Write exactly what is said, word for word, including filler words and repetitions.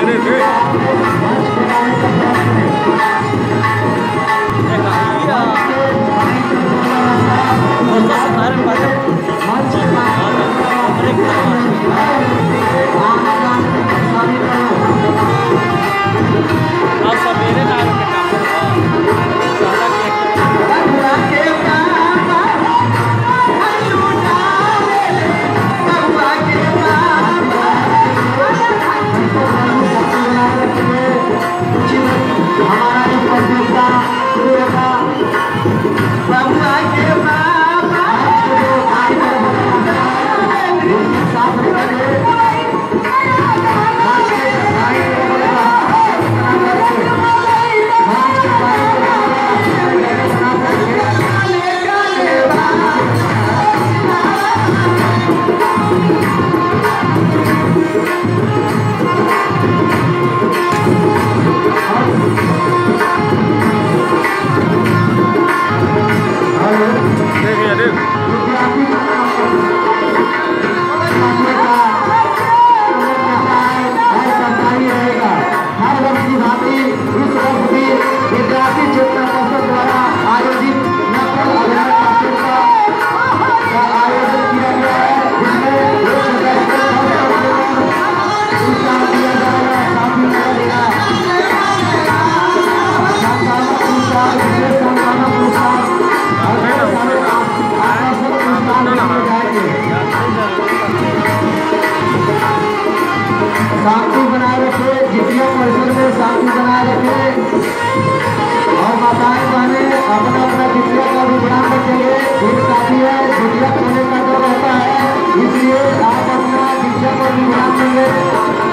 शांति बनाए रखे, जितिया परिसर में शांति बनाए रखे और माताएं बहने अपना अपना जितिया का भी ध्यान रखेंगे। फिर काफी है, जितिया खोलने का जो रहता है, इसलिए आप अपना जितिया पर भी ध्यान देंगे।